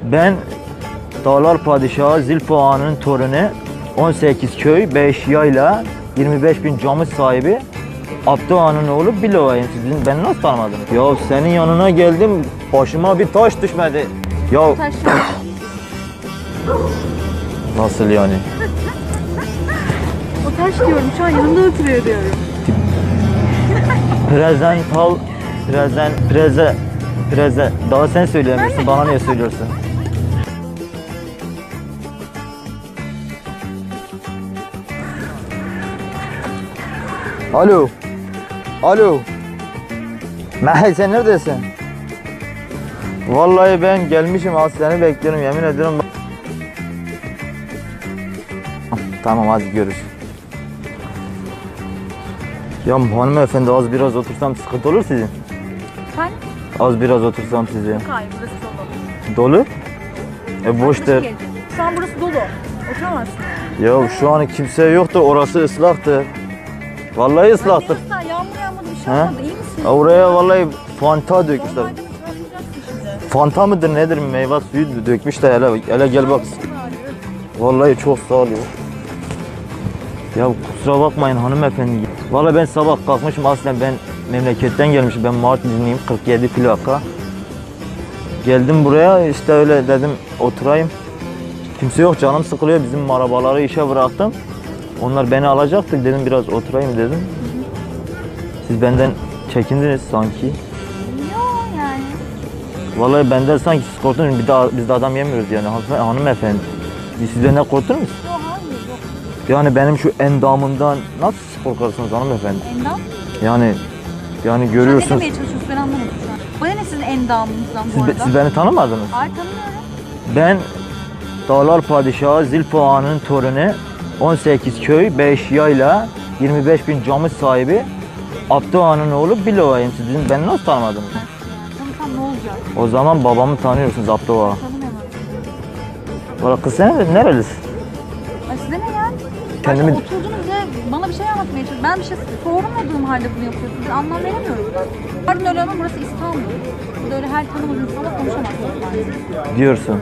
Ben Dağlar Padişahı Zilfo Ağa'nın torunu, 18 köy, 5 yayla, 25.000 camış sahibi Abdü Ağa'nın oğlu Bilo'yum. Siz beni nasıl tanımadınız? Ya senin yanına geldim, başıma bir taş düşmedi. Ya Taş. nasıl yani? O taş diyorum, şu an yanımda oturuyor diyorum. Preze. Daha sen söyleyemiyorsun, bana niye söylüyorsun? Alo. Alo. Mehmet sen neredesin? Vallahi ben gelmişim, seni bekliyorum, yemin ediyorum. Tamam hadi görüşürüz. Ya hanımefendi, az biraz otursam sıkıntı olur sizin. Sen? Az biraz otursam size. Hayır, burası dolu. Dolu? Boştur. Şu an burası dolu. Oturamazsın. Ya şu an kimse yoktu, orası ıslaktı. Vallahi ıslaktır. Sen yağmur yağmadı, bir şey Ha? olmadı, iyi misin? Oraya vallahi fanta dökmüşler. Normalde tıraşlayacaksın şimdi. Fanta mıdır nedir, meyve suyu dökmüşler, hele gel bak. Vallahi çok sağ ol ya. Ya kusura bakmayın hanımefendi. Vallahi ben sabah kalkmışım, aslında ben memleketten gelmişim. Ben Mardinliyim, 47 plaka. Geldim buraya, işte öyle dedim oturayım. Kimse yok, canım sıkılıyor, bizim arabaları işe bıraktım. Onlar beni alacaktı, dedim biraz oturayım dedim. Siz benden çekindiniz sanki. Yok yani. Vallahi benden sanki siz korktunuz, biz de adam yemiyoruz yani hanımefendi. Siz benden korktunuz mu? Yok hayır yok. Yani benim şu endamımdan nasıl siz korkarsınız hanımefendi? Endam? Yani görüyorsunuz. Ne demeye çalışıyorsun, ben anlamadım şu an. Bana ne sizin endamınızdan bu arada? Siz beni tanımadınız. Hayır, tanımıyorum. Ben Dağlar Padişahı Zilfo Ağa'nın torunu, 18 köy, 5 yayla, 25.000 camış sahibi Abdü Ağa'nın oğlu Bilo'yum. Siz beni nasıl tanımadınız? Tanısam ne olacak? O zaman babamı tanıyorsunuz, Abdü Ağa. Tanımıyorum. Valla kız sen nerelisin? Ay size ne ya? Kendimi- Başta oturdunuz ya, bana bir şey anlatmaya çalışıyorsunuz. Ben bir şey sormadığım halde bunu yapıyorsunuz. Bir anlam veremiyorum ben. Pardon öyle ama burası İstanbul. Burada öyle her tanımadığın insanla konuşamazsınız maalesef. Diyorsun.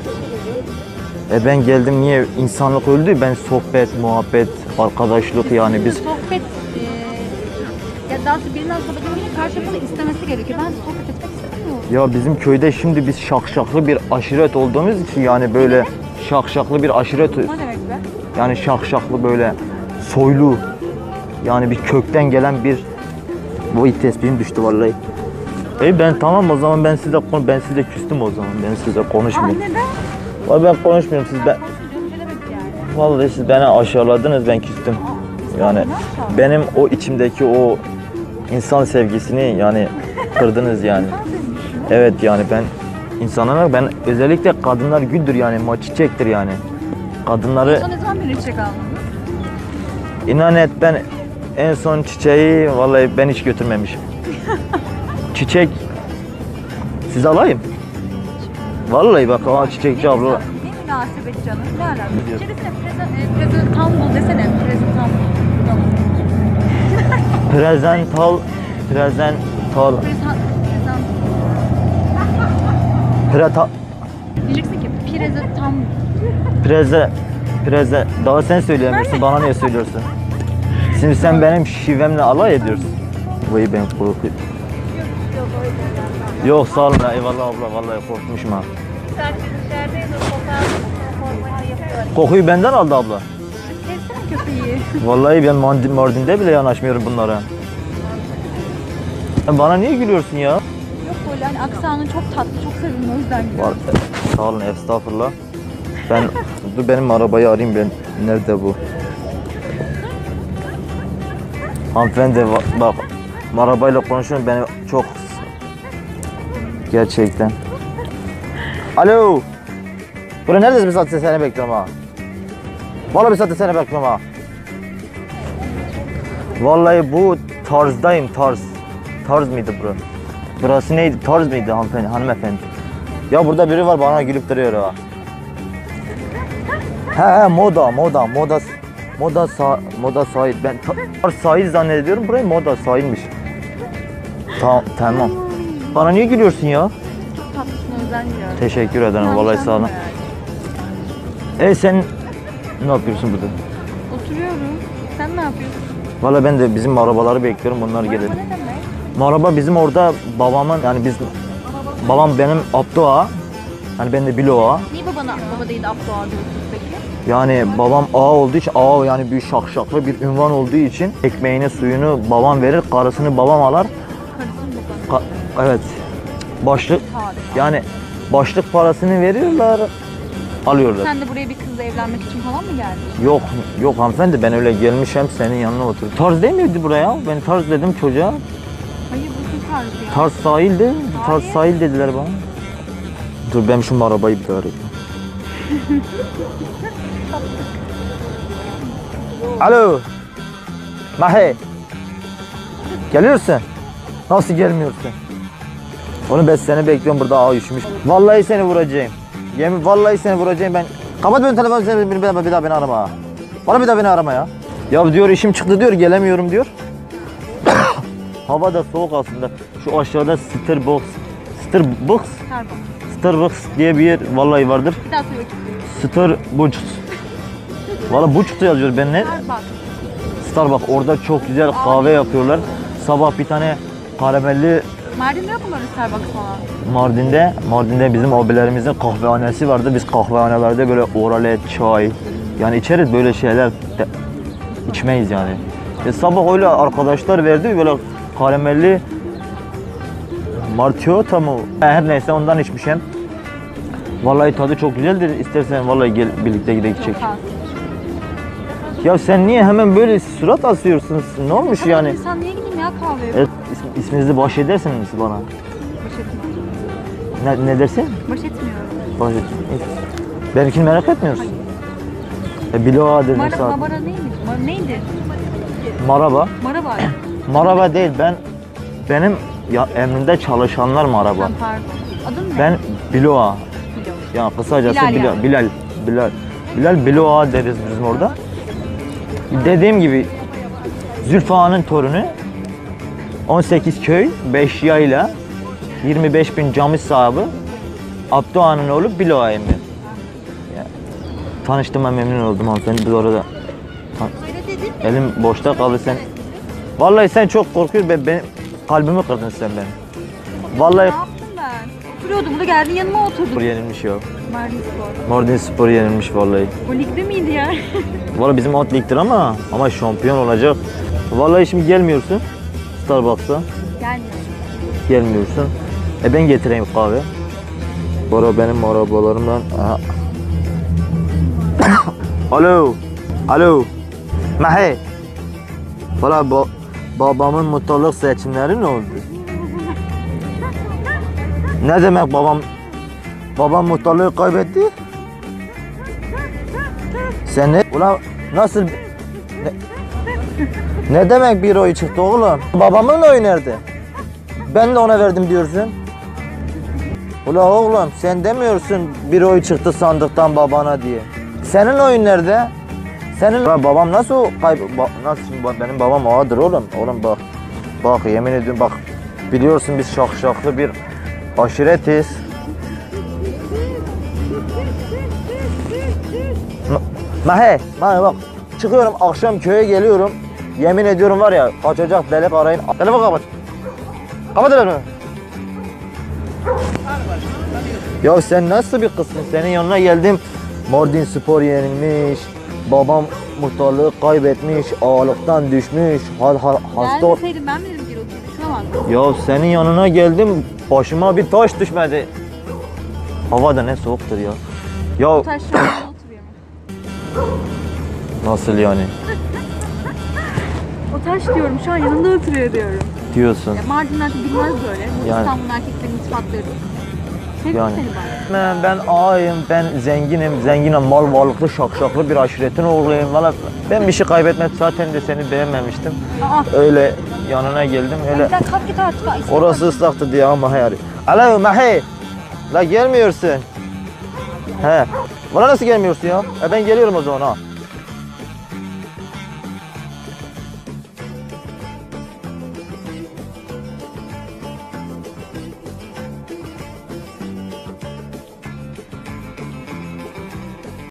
Ben geldim, niye insanlık öldü? Ben sohbet, muhabbet, arkadaşlık, yani biz... Sohbet, ya daha sonra birinden sohbet edince karşımıza istemesi gerekiyor. Ben sohbet etmek istemiyorum. Ya bizim köyde şimdi biz şakşaklı bir aşiret olduğumuz için, yani böyle şakşaklı bir aşiret, Ne demek be? yani şakşaklı böyle soylu, yani bir kökten gelen bir... Bu tespihim düştü vallahi. Ben tamam, o zaman ben sizle küstüm o zaman. Ben sizle konuşmuyorum. Neden? Vallahi ben konuşmuyorum, siz ben... Konuşmayacağım, ne demek yani? Vallahi siz beni aşağıladınız, ben küstüm. Yani benim o içimdeki o insan sevgisini yani kırdınız yani. Evet yani ben insanlara, ben özellikle kadınlar güldür yani, çiçektir yani. Kadınları Son ne zaman beni çiçek aldınız? inan et, ben en son çiçeği vallahi ben hiç götürmemişim. Çiçek siz alayım. Vallahi bak o çiçekçi abla. Ne münasebet canım, ne alakası? Şey desene, prezentamble desene, prezentamble. Prezental preta Diyeceksin ki preze daha sen söyleyemiyorsun, bana niye söylüyorsun? Şimdi sen benim şivemle alay ediyorsun. Vay ben korkuyorum. Yok sağ olun, eyvallah abla, vallahi korkmuşum ha. Kokuyu benden aldı abla. Sevsene köpeği. Vallahi ben Mardin'de bile yanaşmıyorum bunlara. Bana niye gülüyorsun ya? Yok böyle hani aksanın çok tatlı, çok sevimli, o yüzden gülüyorum. Sağ olun, estağfurullah. Dur benim arabayı arayayım ben. Nerede bu? Hanımefendi bak, arabayla konuşuyorum, beni çok... Gerçekten. Alo. Buraya neredesin, bir saattir seni bekliyorum ha. Vallahi bir saattir seni bekliyorum ha. Vallahi bu tarzdayım, tarz mıydı bura? Burası neydi, tarz mıydı hanımefendi? Ya burada biri var, bana gülüp duruyor ha. He moda sahil. Ben sahil zannediyorum, burayı moda sahilmiş. Tamam. Bana niye gülüyorsun ya? Çok tatlısın, o yüzden giriyorum. Teşekkür ederim. Yanlış Vallahi sağ olun. anlama yani. Sen ne yapıyorsun burada? Oturuyorum. Sen ne yapıyorsun? Vallahi ben de bizim arabaları bekliyorum. Onlar gelir. Araba ne demek? Araba bizim orada babamın yani babam benim Abdü Ağa. Hani ben de Bilo Ağa. Niye baba değil de Abdü Ağa diyorsunuz peki? Yani babam ağa olduğu için ağa yani bir şakşaklı bir ünvan olduğu için ekmeğini suyunu babam verir, karısını babam alar. Karısın babanın. Evet. Başlık Harika. yani başlık parasını veriyorlar, alıyorlar. Sen de buraya bir kızla evlenmek için falan mı geldin? Yok hanımefendi, ben öyle gelmişim senin yanına otur. Tarz değil miydi buraya? Ben tarz dedim çocuğa. Hayır bu tarzı ya. Tarz sahildi. Tarz Hayır. sahil dediler bana. Dur ben şu arabayı bir arayayım. Alo. Mahe. Geliyorsun. Nasıl gelmiyorsun? Onu ben seni bekliyorum burada, ağa üşümüş. Vallahi seni vuracağım. Yemin vallahi seni vuracağım ben. Kapat benim telefonu, sen bir daha beni arama. Bana bir daha beni arama ya. Ya diyor işim çıktı diyor, gelemiyorum diyor. Hava da soğuk aslında. Şu aşağıda Starbucks diye bir yer vallahi vardır. Bir daha söyle bakayım. Starbucks. Valla Bucks yazıyor, ben ne? Starbucks. Orada çok güzel kahve yapıyorlar. Sabah bir tane karamelli Mardin'de yok mu böyle Starbucks falan? Mardin'de bizim abilerimizin kahvehanesi vardı. Biz kahvehanelerde böyle oralet, çay yani içeriz, böyle şeyler içmeyiz yani. Sabah öyle arkadaşlar verdi böyle karamelli Martiota mı? Her neyse ondan içmişim. Vallahi tadı çok güzeldir. İstersen vallahi gel birlikte gidelim içecek. Ya sen niye hemen böyle surat asıyorsun? Ne olmuş Tamam, yani? İnsan niye gideyim ya kahveye? Evet, isminizi bahşedersiniz bana. Baş etmiyorum. Ne dersin? Baş etmiyorum. Bahşet. Benimkini merak etmiyorsun. Bilo Ağa dedim zaten. Mara neymiş? Neydi? Maraba. Maraba. Maraba değil, benim ya emrinde çalışanlar maraba. Pardon. Adın ne? Ben Bilo Ağa. Bilo. Ya kısacası Bilal yani. Bilal Bilo Ağa deriz bizim orada. Dediğim gibi Zülfü Ağa'nın torunu, 18 köy, 5 yayla, 25.000 cami sahibi, Abdü Ağa'nın oğlu Bilo Ağa emmi. Tanıştığıma memnun oldum hanımefendi. Biz orada elim boşta kaldı sen. Vallahi sen çok korkuyorsun, benim kalbimi kırdın sen benim. Vallahi Ne yaptım ben? Oturuyordum burada, geldin yanıma oturdun. spor yenilmiş ya. Mardin Spor. Mardin Spor yenilmiş vallahi. O ligde miydi ya? Vallahi bizim at ligdir ama şampiyon olacak. Vallahi şimdi gelmiyorsun Starbucks'a. Gelmiyorsun. Ben getireyim kahve. Bu ara benim arabalarımdan. Aha. Alo. Mahe. Valla babamın mutluluk seçimleri ne oldu? Ne demek babam mutluluğu kaybetti? Sen ne? Ulan nasıl? Ne demek bir oy çıktı oğlum? Babamın oyu nerede? Ben de ona verdim diyorsun. Ulan oğlum sen demiyorsun bir oy çıktı sandıktan babana diye. Senin oyun nerede? Ulan babam nasıl benim babam ağadır oğlum. Oğlum bak yemin ediyorum bak. Biliyorsun biz şakşaklı bir aşiretiz. Mahe bak çıkıyorum akşam köye geliyorum. Yemin ediyorum var ya kaçacak delik arayın. Telefonu kapat. Kapat telefonu. Ya sen nasıl bir kızsın? Senin yanına geldim. Mardin Spor yenilmiş. Babam muhtarlığı kaybetmiş. Ağalıktan düşmüş. Hasta. Gelmeseydim ben bilirim geri oturmuş. Şuna bak. Ya senin yanına geldim. Başıma bir taş düşmedi. Hava da ne soğuktur ya. Ya Taş şurada oturuyor. nasıl yani? O taş diyorum şu an yanında oturuyor diyorum. Diyorsun. Ya Mardinler bilmez böyle. Bu Yani. İstanbul'un erkeklerinin ispatları. Sevdim Yani. seni ben. Ben ağayım, ben zenginim, mal varlıklı, şakşaklı bir aşiretin oğluyum. Valla ben bir şey kaybetmedim, zaten de seni beğenmemiştim. Aa. Öyle yanına geldim, öyle Sen kalk git artık. orası ıslaktı diye ama Mahe arıyor. Alo Mahe, la gelmiyorsun. He, bana nasıl gelmiyorsun ya? Ben geliyorum o zaman ha.